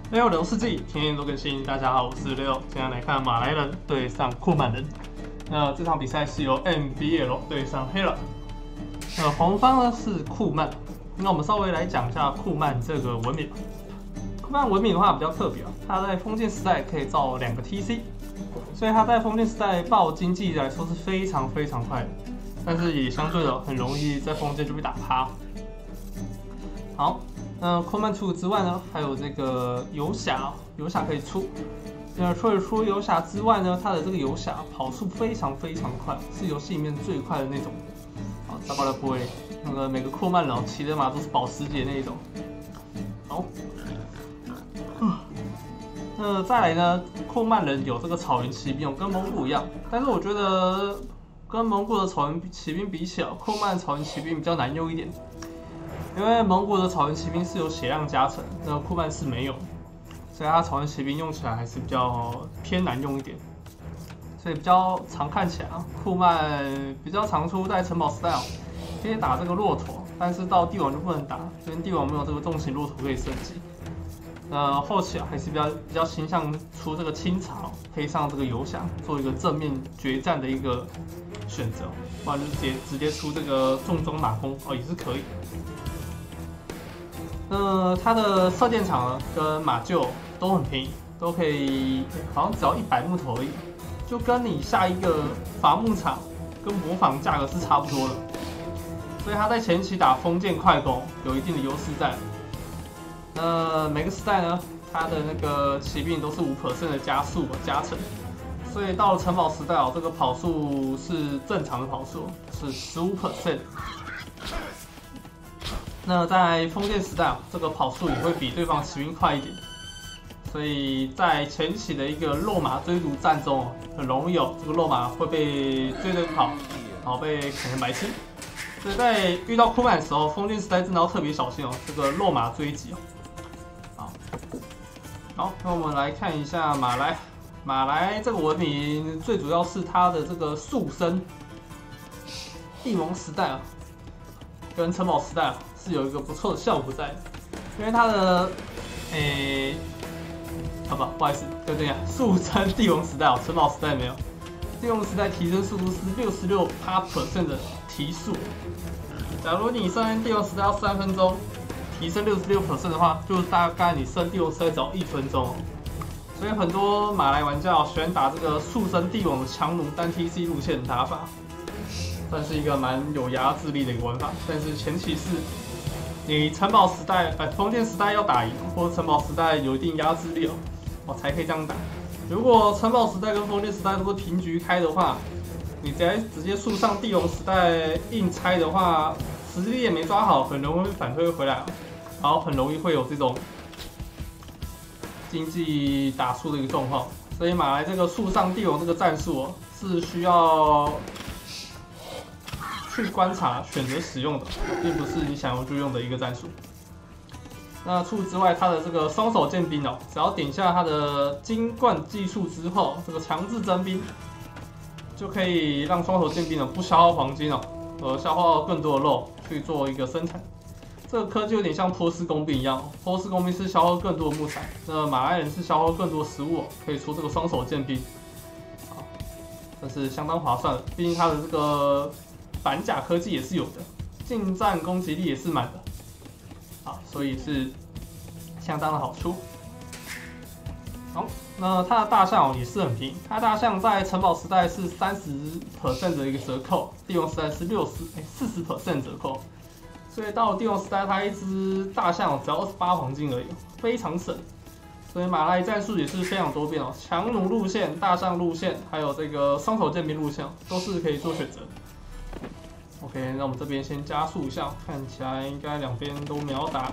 6世纪，天天都更新。大家好，我是6，今天来看马来人对上库曼人。那这场比赛是由 MBL 对上黑了。红方呢是库曼。那我们稍微来讲一下库曼这个文明。库曼文明的话比较特别，它在封建时代可以造2个 TC， 所以它在封建时代爆经济来说是非常快的，但是也相对的很容易在封建就被打趴。好。库曼除此之外呢，还有这个游侠，游侠可以出。除了出游侠之外呢，它的这个游侠跑速非常快，是游戏里面最快的那种。好，糟糕了不会，那个每个库曼人骑的马都是保时捷那一种。好，再来呢，库曼人有这个草原骑兵，跟蒙古一样，但是我觉得跟蒙古的草原骑兵比起来，库曼草原骑兵比较难用一点。因为蒙古的草原骑兵是有血量加成，那库曼是没有，所以它草原骑兵用起来还是比较偏难用一点，所以比较常看起来库曼比较常出在城堡时代可以打这个骆驼，但是到帝王就不能打，因为帝王没有这个重型骆驼可以升级。后期还是比较倾向出这个清茶，配上这个游侠做一个正面决战的一个选择，不然就直接出这个重装马弓也是可以。它的射箭场跟马厩都很便宜，都可以，好像只要100木头而已，就跟你下一个伐木场跟模仿价格是差不多的，所以它在前期打封建快攻有一定的优势在。每个时代呢，它的那个骑兵都是5% 的加速加成，所以到了城堡时代这个跑速是正常的跑速，是15%。那在封建时代这个跑速也会比对方骑兵快一点，所以在前期的一个肉马追逐战中，很容易这个肉马会被追着跑，然后被砍成白痴。所以在遇到库曼的时候，封建时代真的要特别小心这个肉马追击好，那我们来看一下马来。马来这个文明最主要是它的这个速升，帝王时代跟城堡时代是有一个不错的效果在的，因为它的不好意思，对对呀，速升帝王时代城堡时代没有，帝王时代提升速度是66% 的提速。假如你升帝王时代要3分钟，提升66% 的话，就大概你升帝王时代只要1分钟。所以很多马来玩家喜欢打这个速升帝王的强弩单 TC 路线的打法，算是一个蛮有压制力的一个玩法。但是前提是你城堡时代、封建时代要打赢，或者城堡时代有一定压制力才可以这样打。如果城堡时代跟封建时代都是平局开的话，你直接速上帝王时代硬拆的话，实力也没抓好，很容易反推回来，然后很容易会有这种经济打输的一个状况。所以马来这个速上帝王这个战术是需要去观察、选择使用的，并不是你想要就用的一个战术。那除此之外，它的这个双手剑兵只要点下它的金冠技术之后，这个强制征兵就可以让双手剑兵不消耗黄金消耗更多的肉去做一个生产。这个科技有点像波斯工兵一样，波斯工兵是消耗更多的木材，那马来人是消耗更多的食物可以出这个双手剑兵，这是相当划算的。毕竟它的这个板甲科技也是有的，近战攻击力也是满的，所以是相当的好出。好，那它的大象也是很便宜，它大象在城堡时代是30% 的一个折扣，帝王时代是40% 折扣，所以到了帝王时代，它一只大象只要28黄金而已，非常省。所以马来战术也是非常多变强弩路线、大象路线，还有这个双手剑兵路线都是可以做选择的。OK， 那我们这边先加速一下，看起来应该两边都秒打。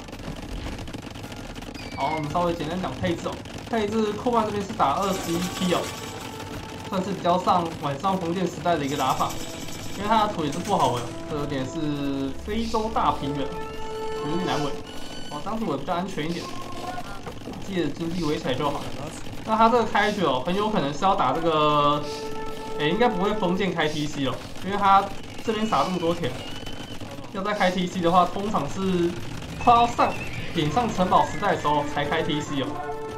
好，我们稍微简单讲配置配置库曼这边是打21T算是比较晚上封建时代的一个打法，因为它的图也是不好围，这有点是非洲大平原，有点难围。当时围比较安全一点，记得经济围起来就好了。那它这个开局很有可能是要打这个，应该不会封建开 TC 因为它这边撒这么多田，要再开 TC 的话，通常是快要点上城堡时代的时候才开 TC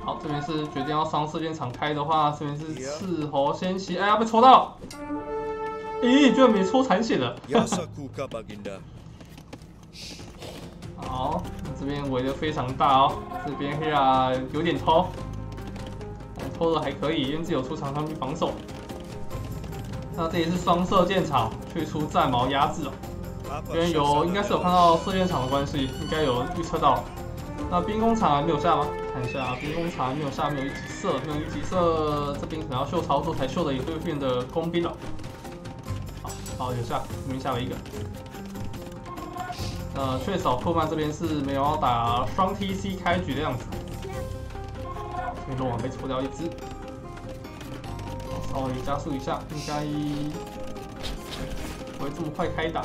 好，这边是决定要双射箭场开的话，这边是斥候先袭，哎呀，被戳到！咦，居然没戳残血的。好，这边围的非常大哦，这边黑啊有点偷，偷的还可以，因为自己有出场上去防守。那这里是双射箭场，去出战矛压制哦。这边应该是有看到射箭场的关系，应该有预测到。那兵工厂还没有下吗？看一下，兵工厂还没有下，没有一级射，没有一级射，这边可能要秀操作才秀的一对面的工兵了。好，有下，这边下了一个。确少库曼这边是没有要打双 TC 开局的样子。这边龙王被戳掉一只，稍微加速一下，应该不会这么快开打。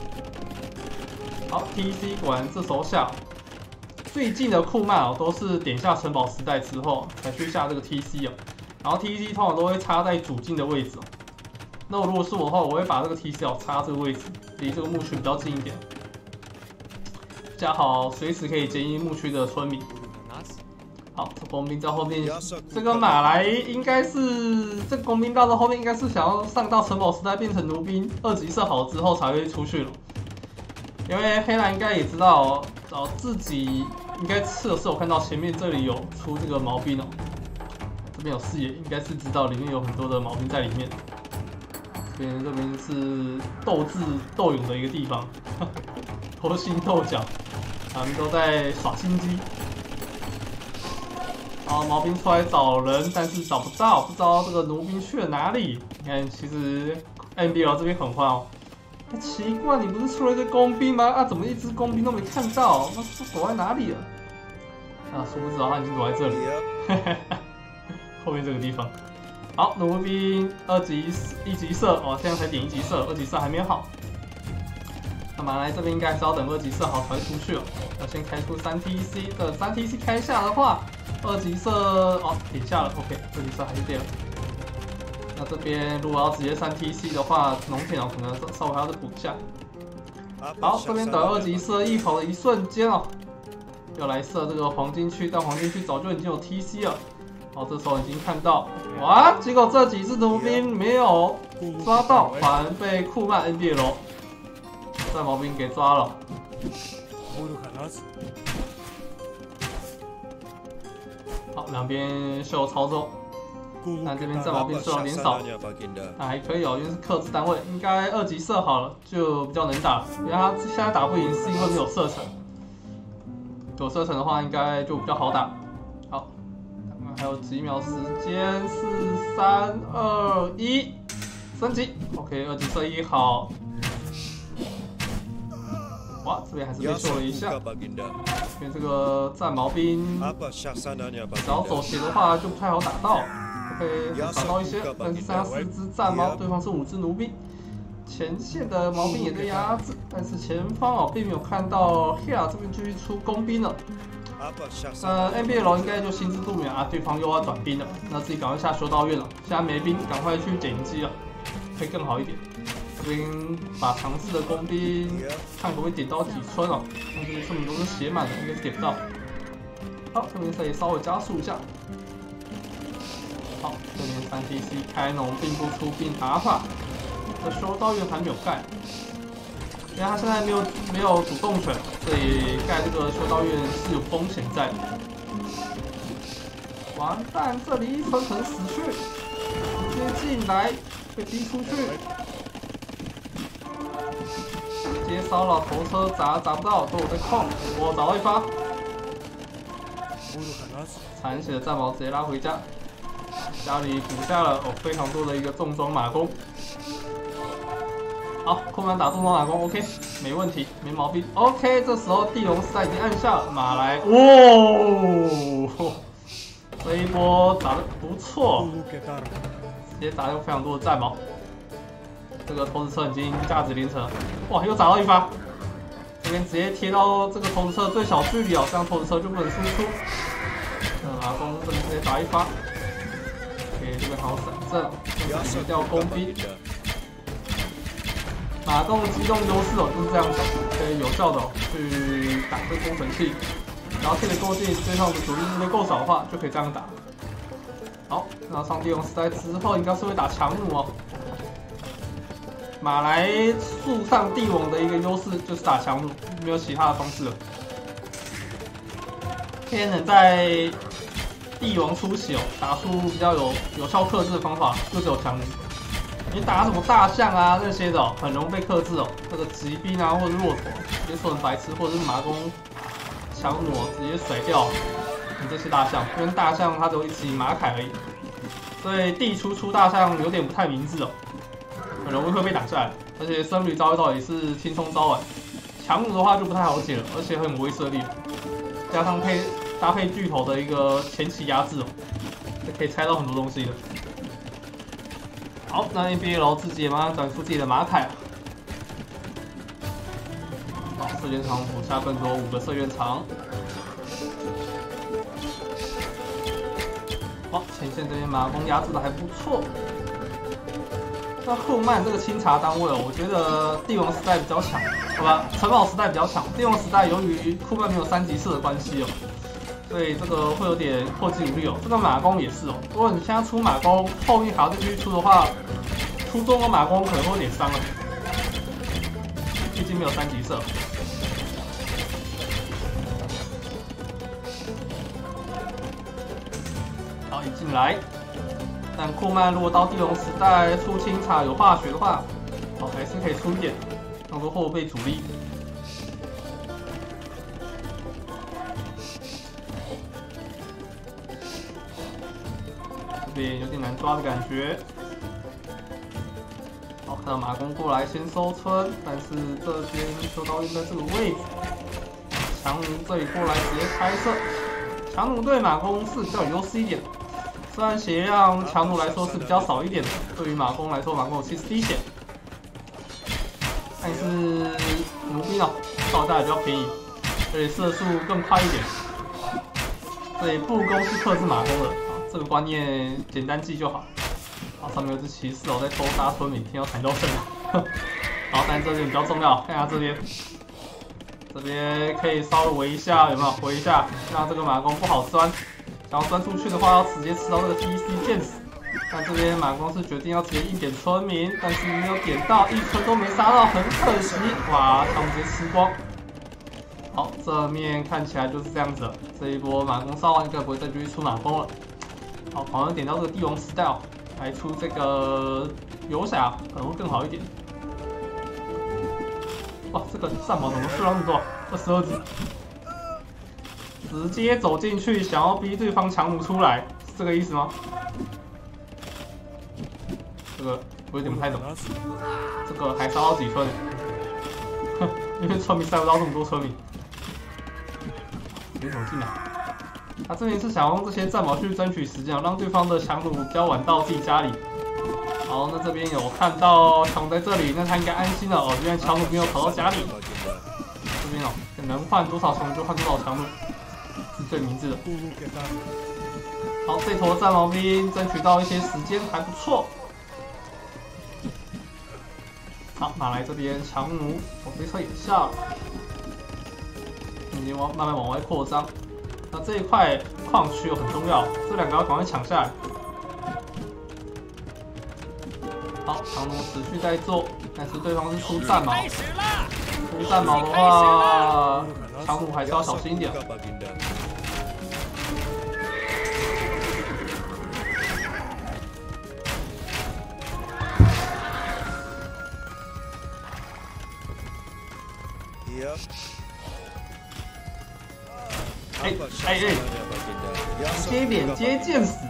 好 ，TC 果然这时候下。最近的库曼哦，都是点下城堡时代之后才去下这个 TC 哦，然后 TC 通常都会插在主境的位置哦。那如果是我的话，我会把这个 TC 哦插这个位置，离这个牧区比较近一点，加好随时可以接应牧区的村民。好，这工兵在后面，这个马来应该是这个工兵到后面应该是想要上到城堡时代变成奴兵，2级射好之后才会出去了。因为黑蓝应该也知道哦，自己应该吃的是我看到前面这里有出这个毛兵哦，这边有视野，应该是知道里面有很多的毛兵在里面。这边是斗智斗勇的一个地方，勾心斗角，他们都在耍心机。然后毛兵出来找人，但是找不到，不知道这个奴兵去了哪里。你看，其实 NBL 这边很慌哦。奇怪，你不是出了一个工兵吗？啊，怎么一只工兵都没看到？那躲在哪里了？啊，殊不知他已经躲在这里，后面这个地方。好，奴兵1级射哦，现在才点1级射，2级射还没好。那马来这边应该还是要等2级射好才会出去哦。要先开出3TC 的3 TC 开下的话，2级射哦点下了 ，OK， 2级射还是对了。那这边如果要直接3 TC 的话，农田哦可能稍微还要再补一下。好，这边等2级射一头的一瞬间哦，要来射这个黄金区，但黄金区早就已经有 TC 了。好，这时候已经看到，哇！结果这几只奴兵没有抓到，反而被库曼 NBL 战矛兵给抓了。好，两边秀操作。但这边战矛兵数量有点少，还可以哦，因为是克制单位，应该2级射好了就比较能打。因为他现在打不赢是因为没有射程，有射程的话应该就比较好打。好，还有几秒时间，4、3、2、1，升级。OK， 2级射1好。哇，这边还是被秀了一下，因为这个战矛兵只要走斜的话就不太好打到。OK， 打到一些，但是剩下4只战矛，对方是5只奴兵，前线的毛兵也在压制，但是前方哦并没有看到 Hea 这边继续出工兵了。NBL 应该就心知肚明啊，对方又要转兵了，那自己赶快下修道院了，现在没兵，赶快去捡机了，会更好一点。这边把尝试的工兵看可不可以点到几村哦，看这边村民都是写满的，应该是点不到。好，这边可以稍微加速一下。好，这边3 TC 开农并不出兵打法，这修道院还没有盖，因为他现在没有主动权，所以盖这个修道院是有风险在的。完蛋，这里一村可能死去，直接进来被逼出去，直接骚扰头车砸不到，都有在控，我找到一发，残血的战矛直接拉回家。家里补下了非常多的一个重装马弓。好，库曼打重装马弓 ，OK， 没问题，没毛病。OK， 这时候地龙时代已经按下了，马来，哇，这一波打得不错，直接打掉非常多的战矛。这个投掷车已经价值连城了，哇，又砸到一发，这边直接贴到这个投掷车最小距离哦，这样投掷车就不能输出。马弓这边直接打一发。这边好闪阵，砍掉工兵。马弓的机动优势哦，就是这样子，可以有效的去打这个工程器。 然后贴的够近，对方的主力这边够少的话，就可以这样打。好，那上帝王时代之后，应该是会打强弩哦。马来树上帝王的一个优势就是打强弩，没有其他的方式了。天能在帝王初期哦，打出比较有效克制的方法，就只有强弩。你打什么大象啊那些的、哦，很容易被克制哦。那个骑兵啊，或者骆驼，直接说成白痴，或者是马弓强弩、哦，直接甩掉你这些大象。因为大象它只有一骑马铠而已，所以地出大象有点不太明智哦。很容易会被挡下来，而且僧侣招一招也是轻松招完。强弩的话就不太好解了，而且很有威慑力，加上搭配巨头的一个前期压制哦，就可以拆到很多东西的。好，那 NBL 自己也慢慢转出自己的马铠。好，射箭场补下更多5个射箭场。好，前线这边马弓压制的还不错。那库曼这个清查单位哦，我觉得帝王时代比较强，好吧？城堡时代比较强。帝王时代由于库曼没有3级射的关系哦，所以这个会有点破纪录力哦。这个马弓也是哦，如果你现在出马弓，后面还要再继续出的话，出中的马弓可能会有点伤了，毕竟没有3级射。好，一进来。但库曼如果到帝王时代出清查有化学的话，好还是可以出一点，当做后备主力。这边有点难抓的感觉。好，看到马弓过来先收村，但是这边修道院在这个位置，强弩这里过来直接开射，强弩对马弓是比较有优势一点。虽然血量强弩来说是比较少一点的，对于马弓来说，马弓有70滴血，但是弩兵哦，造价也比较便宜，所以射速更快一点。所以步弓是克制马弓的，这个观念简单记就好。好，上面有只骑士哦，在偷杀村民，听到惨叫声。好，但这边比较重要，看一下这边，这边可以稍微围一下，有没有？围一下，让这个马弓不好钻。想要钻出去的话，要直接吃到这个 DC 剑死。但这边马弓是决定要直接硬点村民，但是没有点到，一村都没杀到，很可惜。哇，他们直接吃光。好，这面看起来就是这样子了。这一波马弓烧完，应该不会再继续出马弓了。好，好像点到这个帝王时代哦，来出这个游侠可能会更好一点。哇，这个战矛怎么数量那么多？22只。直接走进去，想要逼对方强弩出来，是这个意思吗？这个我有点不太懂。这个还杀到几村？因为村民塞不到这么多村民。没走进来。他这边是想用这些战矛去争取时间，让对方的强弩比较晚到自己家里。好，那这边有看到强在这里，那他应该安心了哦。原来强弩没有跑到家里。这边哦，能换多少强弩就换多少强弩。是最明智的。好，这头战矛兵争取到一些时间，还不错。好，马来这边强弩手推车也下了，已经慢慢往外扩张。那这一块矿区又很重要，这2个要赶快抢下来。好，强弩持续在做，但是对方是出战矛，出战矛的话，强弩还是要小心一点。直接连接剑死。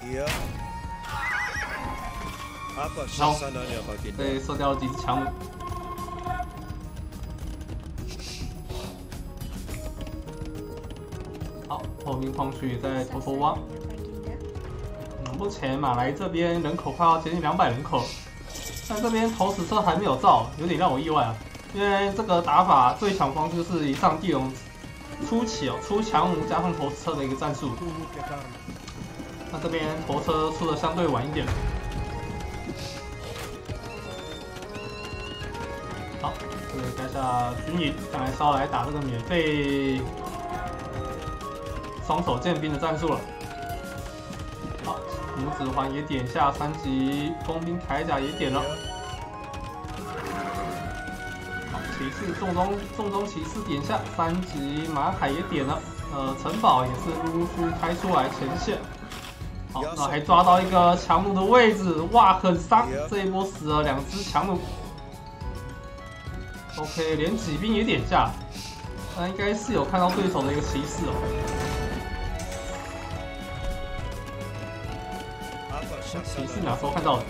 好，对，射掉了几只强弩。好，后面矿区也在偷偷挖。目前马来这边人口快要接近200人口了，但这边投石车还没有造，有点让我意外啊。因为这个打法最强方就是以上帝王初期哦，出强弩加上投石车的一个战术。那这边投车出的相对晚一点。好，这个盖下军营，看来是要来打这个免费双手剑兵的战术了。好，拇指环也点下，3级工兵铠甲也点了。好，骑士重装骑士点下，3级马铠也点了。城堡也是陆续开出来前线。好，那还抓到一个强弩的位置，哇，很伤！这一波死了2只强弩。OK， 连骑兵也点下，那应该是有看到对手的一个骑士哦。骑士哪时候看到的？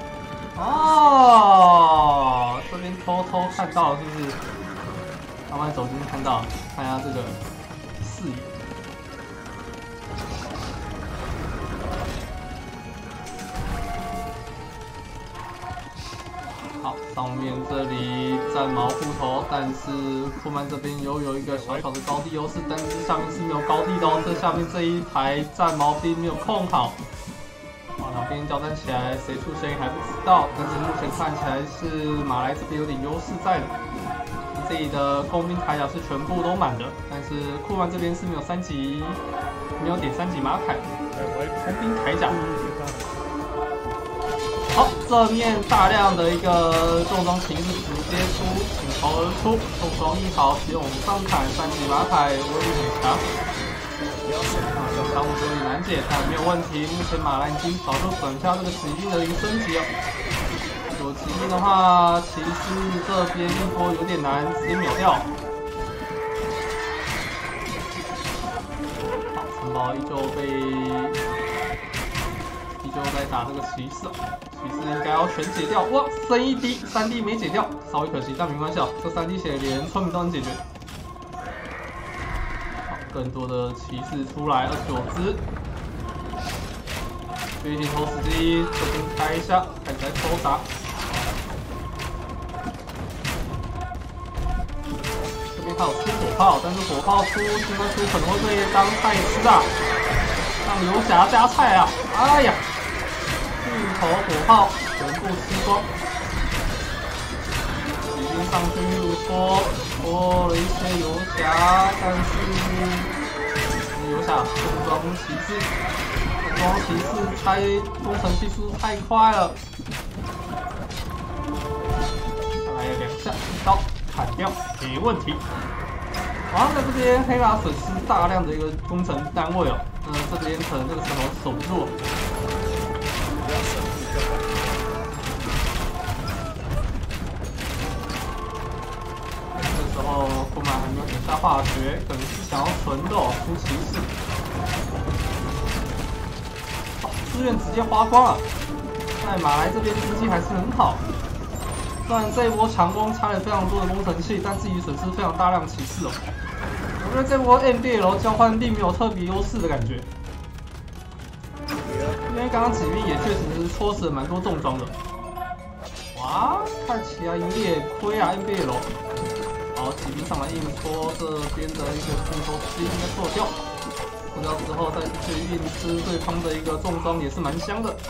哦，这边偷看到了，是不是？慢慢走进去看到，看一下这个视野。好，上面这里战矛护头，但是库曼这边有一个小小的高地优势，但是下面是没有高地的哦。这下面这一排战矛兵没有控好。好，两边交战起来，谁出谁还不知道，但是目前看起来是马来这边有点优势在的。这里的工兵铠甲是全部都满的，但是库曼这边是没有3级，没有点3级马铠，工兵铠甲。好，正面大量的一个重装骑士直接倾巢而出，重装1好，使用上砍3级马铠，威力很强。小强武有点难解，但没有问题。目前马兰已经早就省下这个骑兵的一个升级了。有骑兵的话，骑士这边一波有点难，直接秒掉。好，城堡依旧在打这个骑士，骑士应该要全解掉。哇，升1滴，3滴没解掉，稍微可惜，但没关系啊，这3滴血连村民都能解决。更多的骑士出来，29只。绝地投石机，这边开一下，开始来抽打。这边还有出火炮，但是火炮出可能会被当菜吃啊，让游侠加菜啊！哎呀，巨头火炮全部吃光。骑兵上去拖了一些游侠，但是游侠重装骑士拆工程技术太快了，再来2下，一刀砍掉，没问题。好，在这边黑拉损失大量的一个工程单位哦，这边可能这个城堡守不住。库曼还没有点下化学，可能是想要纯肉出骑士。好，资源直接花光了。在马来这边经济还是很好，虽然这一波强攻拆了非常多的工程器，但自己损失非常大量骑士哦。我觉得这波 MBL 交换并没有特别优势的感觉，因为刚刚骑兵也确实戳死了蛮多重装的。哇，看起来有点亏啊 MBL。好，骑兵上来硬戳这边的一个复仇师应该做掉，做掉之后再去硬吃对方的一个重装也是蛮香的。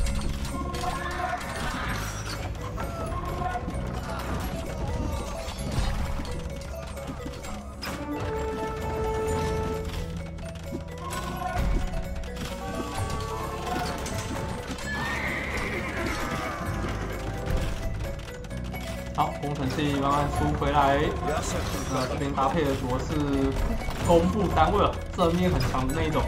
好，工程器慢慢出回来。这边搭配的主要是公布单位了，正面很强的那一种。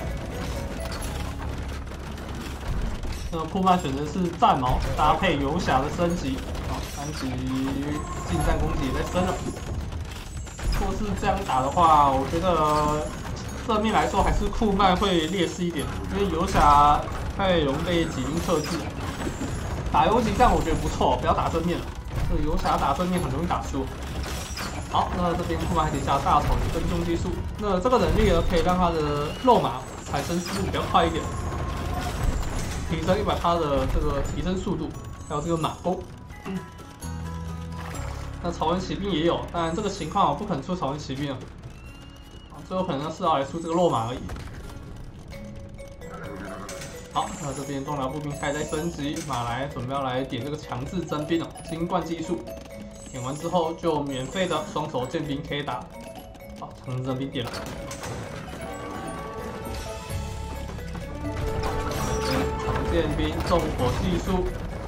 库曼选择是战矛搭配游侠的升级，好，3级近战攻击也在升了。如果是这样打的话，我觉得正面来说还是库曼会劣势一点，因为游侠太容易被骑兵克制。打游击战我觉得不错，不要打正面了。这个游侠打正面很容易打输。好，那这边库曼还得下大草的跟踪技术，那这个能力呢可以让他的肉马产生速度比较快一点，提升它的这个提升速度，还有这个马弓。那草原骑兵也有，当然这个情况我不可能出草原骑兵了，最后可能是要来出这个肉马而已。好，那这边重弩步兵开始在升级，马来准备要来点这个强制征兵哦，金冠技术，点完之后就免费的双手剑兵可以打。好，强制征兵点了。 剑兵重火技术。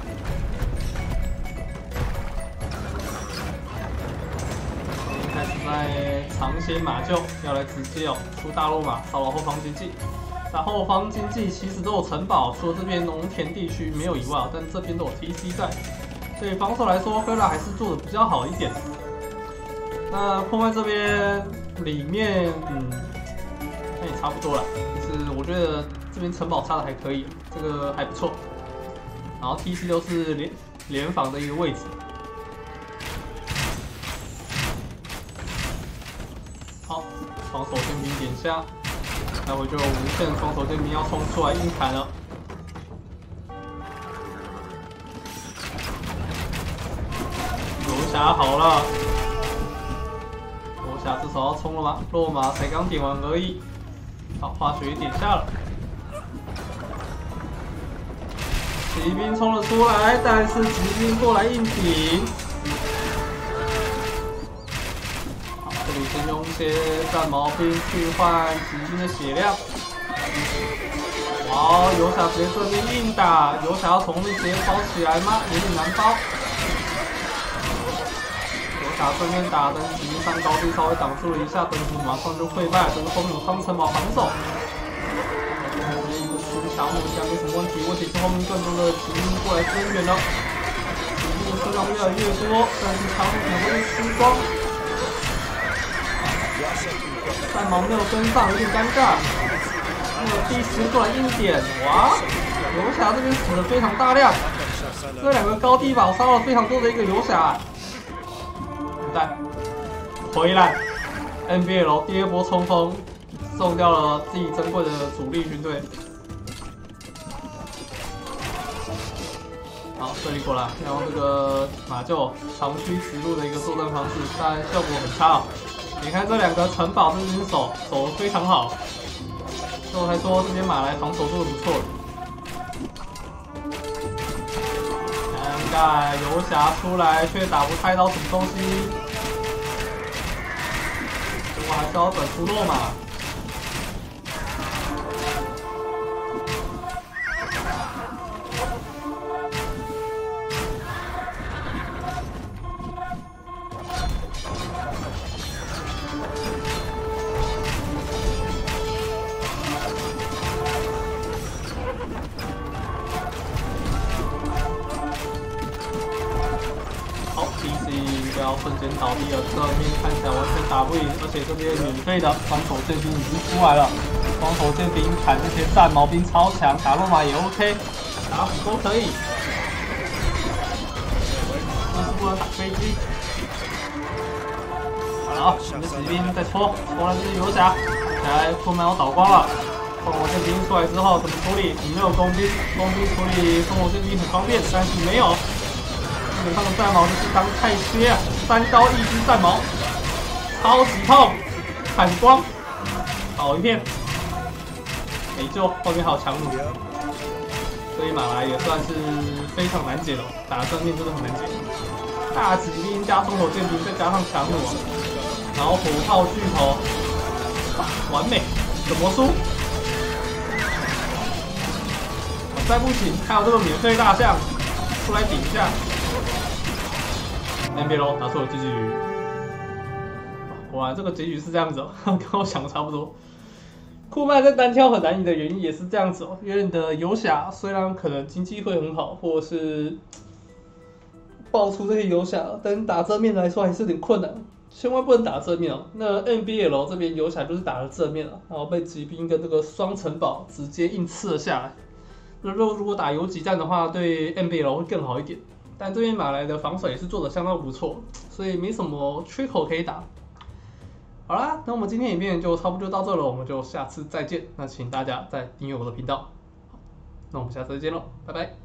开始在尝鲜马厩要来直接出大路马骚扰后方经济。那后方经济其实都有城堡，除了这边农田地区没有以外，但这边都有 TC 在，所以防守来说，菲拉还是做的比较好一点。那破麦这边里面，那也差不多了。就是我觉得这边城堡插的还可以，这个还不错。然后 TC 都是联防的一个位置。好，防守剑兵点下，待会就有无限防守剑兵要冲出来硬砍了。游侠好了。游侠这时候要冲了吗？落马才刚点完而已。好，化学点下了。骑兵冲了出来，但是骑兵过来硬挺。好，这里先用一些战矛兵去换骑兵的血量。哇，游侠直接这边硬打，游侠要从那直接包起来吗？有点难包。打正面打，但是骑兵上高地稍微挡住了一下，登机马上就溃败。这个后面有方城堡防守，直接一个出小弩应该没什么问题。问题是后面更多的骑兵过来支援了，骑兵的数量越来越多，但是长弩可能会吃光。战矛没有跟上，有点尴尬。那个第10过来硬点，哇！游侠这边死的非常大量，这两个高地堡烧了非常多的一个游侠。回来 ，NBL 第2波冲锋，送掉了自己珍贵的主力军队。好，这里过来，然后这个马厩长驱直入的一个作战方式，但效果很差。你看这两个城堡这边守得非常好，所以我才说这边马来防守做的不错。尴尬，游侠出来却打不太到什么东西。我还是要转出落马。好 ，PC 要瞬间倒地了，这边看起来完全打不赢，而且这边免费的双手剑兵已经出来了，双手剑兵砍这些战矛兵超强，打落马也 OK， 打斧都可以。但是不能打飞机。好，我们的骑兵再戳了这些游侠，来出门要倒光了。烽火剑兵出来之后怎么处理？你没有工兵，工兵处理烽火剑兵很方便，但是没有。基本上的战矛就是当太缺啊，3刀1支战矛，超级痛，砍光，倒一片，没救，后面还有强弩，所以马来也算是非常难解了，打正面真的很难解。大骑兵加烽火剑兵，再加上强弩，然后火炮巨头，完美，怎么输？再不行，还有这个免费大象出来顶一下。NBL 打出了结局，果然这个结局是这样子哦，跟我想的差不多。库曼在单挑很难赢的原因也是这样子哦，因为你的游侠虽然可能经济会很好，或者是爆出这些游侠，但打正面来说还是有点困难，千万不能打正面哦。那 NBL 这边游侠就是打了正面了，然后被骑兵跟这个双城堡直接硬刺了下来。那如果打游击战的话，对 NBL 会更好一点。但这边马来的防守也是做的相当不错，所以没什么缺口可以打。好啦，那我们今天影片就差不多到这了，我们就下次再见。那请大家再订阅我的频道。那我们下次再见喽，拜拜。